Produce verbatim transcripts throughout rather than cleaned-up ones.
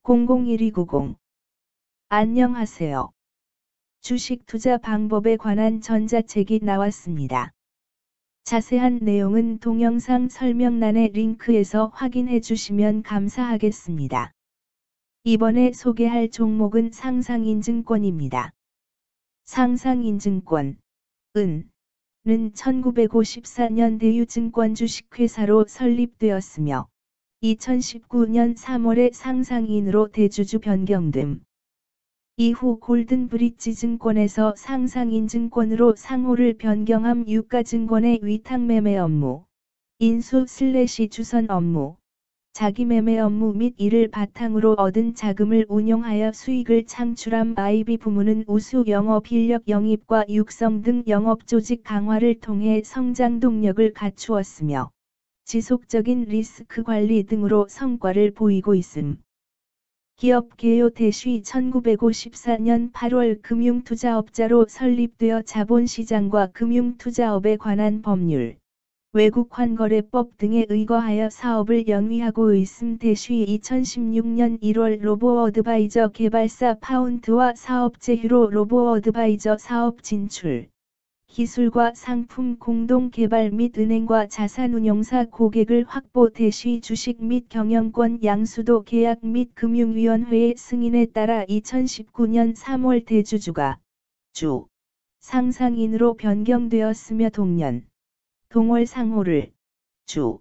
공공일이구공. 안녕하세요. 주식 투자 방법에 관한 전자책이 나왔습니다. 자세한 내용은 동영상 설명란의 링크에서 확인해 주시면 감사하겠습니다. 이번에 소개할 종목은 상상인증권입니다. 상상인증권, 은, 는 천구백오십사 년 대유증권 주식회사로 설립되었으며 이천십구 년 삼월에 상상인으로 대주주 변경됨. 이후 골든브릿지 증권에서 상상인증권으로 상호를 변경함 유가증권의 위탁매매 업무, 인수 슬래시 주선 업무, 자기매매 업무 및 이를 바탕으로 얻은 자금을 운용하여 수익을 창출함 아이비 부문은 우수 영업 인력 영입과 육성 등 영업조직 강화를 통해 성장 동력을 갖추었으며 지속적인 리스크 관리 등으로 성과를 보이고 있음. 기업 개요 대시 천구백오십사 년 팔월 금융투자업자로 설립되어 자본시장과 금융투자업에 관한 법률, 외국환거래법 등에 의거하여 사업을 영위하고 있음. 대시 이천십육 년 일월 로보어드바이저 개발사 파운드와 사업 제휴로 로보어드바이저 사업 진출, 기술과 상품 공동 개발 및 은행과 자산운용사 고객을 확보. 대시 주식 및 경영권 양수도 계약 및 금융위원회의 승인에 따라 이천십구 년 삼월 대주주가 주 상상인으로 변경되었으며 동년 동월 상호를 주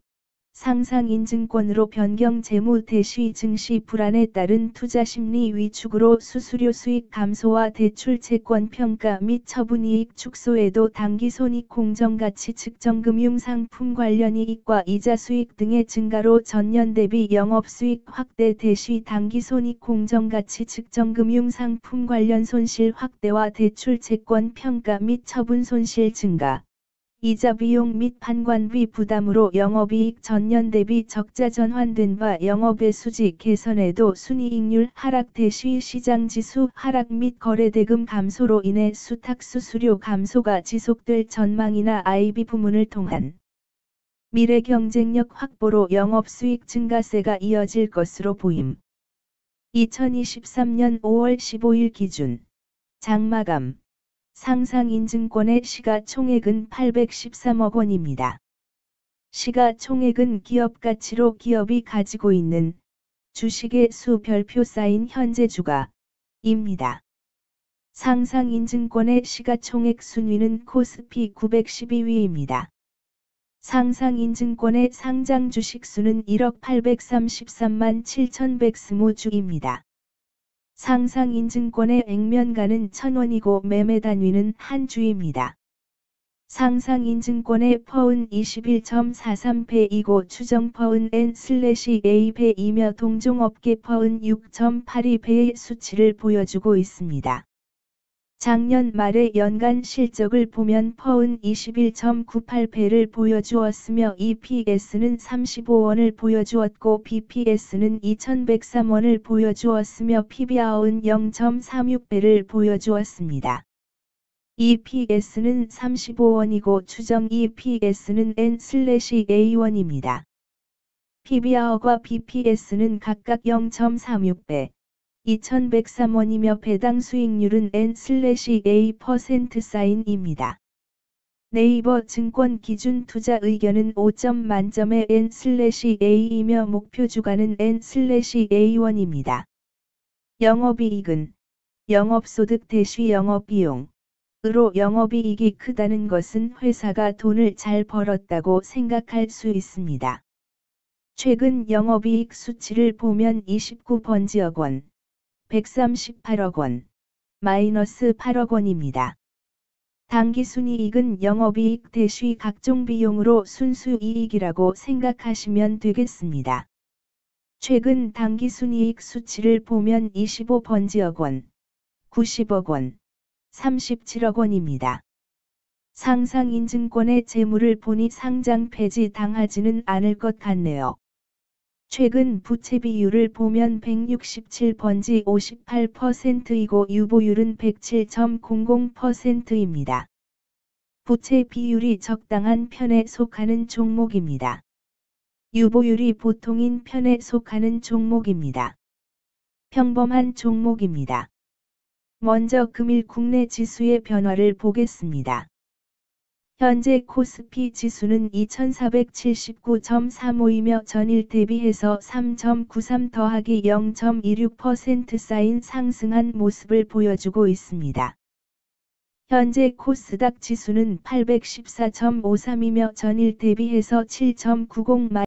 상상인증권으로 변경. 재무 대시 증시 불안에 따른 투자심리 위축으로 수수료 수익 감소와 대출 채권 평가 및 처분이익 축소에도 당기손익 공정가치 측정 금융상품 관련 이익과 이자 수익 등의 증가로 전년 대비 영업수익 확대. 대시 당기손익 공정가치 측정 금융상품 관련 손실 확대와 대출 채권 평가 및 처분 손실 증가, 이자 비용 및 판관비 부담으로 영업이익 전년 대비 적자 전환된 바 영업의 수지 개선에도 순이익률 하락. 대시 시장지수 하락 및 거래대금 감소로 인해 수탁수수료 감소가 지속될 전망이나 아이비 부문을 통한 미래 경쟁력 확보로 영업수익 증가세가 이어질 것으로 보임. 이천이십삼 년 오월 십오일 기준 장마감 상상인증권의 시가총액은 팔백십삼억 원입니다. 시가총액은 기업가치로 기업이 가지고 있는 주식의 수 별표 쌓인 현재 주가입니다. 상상인증권의 시가총액 순위는 코스피 구백십이 위입니다. 상상인증권의 상장 주식수는 일억 팔백삼십삼만 칠천백이십 주입니다. 상상인증권의 액면가는 천 원이고 매매 단위는 한 주입니다. 상상인증권의 퍼은 이십일 점 사삼 배이고 추정 퍼은 엔 에이 배이며 동종업계 퍼은 육 점 팔이 배의 수치를 보여주고 있습니다. 작년 말의 연간 실적을 보면 퍼은 이십일 점 구팔 배를 보여주었으며 이피에스는 삼십오 원을 보여주었고 비피에스는 이천백삼 원을 보여주었으며 피비알은 영 점 삼육 배를 보여주었습니다. 이피에스는 삼십오 원이고 추정 이피에스는 엔 에이 원입니다. 피비알과 비피에스는 각각 영 점 삼육 배, 이천백삼 원이며 배당 수익률은 엔 에이 퍼센트 사인입니다. 네이버 증권 기준 투자 의견은 오 점 만점의 엔 에이이며 목표 주가는 엔 에이 원입니다. 영업이익은 영업소득 대시 영업비용 으로 영업이익이 크다는 것은 회사가 돈을 잘 벌었다고 생각할 수 있습니다. 최근 영업이익 수치를 보면 이십구 번지억 원, 백삼십팔억 원, 마이너스 팔억 원입니다. 당기순이익은 영업이익 대시 각종 비용으로 순수이익이라고 생각하시면 되겠습니다. 최근 당기순이익 수치를 보면 이십오 번지억 원, 구십억 원, 삼십칠억 원입니다. 상상인증권의 재물을 보니 상장 폐지 당하지는 않을 것 같네요. 최근 부채 비율을 보면 백육십칠 번지 오십팔 퍼센트이고 유보율은 백칠 점 공공 퍼센트입니다. 부채 비율이 적당한 편에 속하는 종목입니다. 유보율이 보통인 편에 속하는 종목입니다. 평범한 종목입니다. 먼저 금일 국내 지수의 변화를 보겠습니다. 현재 코스피 지수는 이천사백칠십구 점 삼오이며 전일 대비해서 삼 점 구삼 더하기 영 점 이육 퍼센트 쌓인 상승한 모습을 보여주고 있습니다. 현재 코스닥 지수는 팔백십사 점 오삼이며 전일 대비해서 칠 점 구공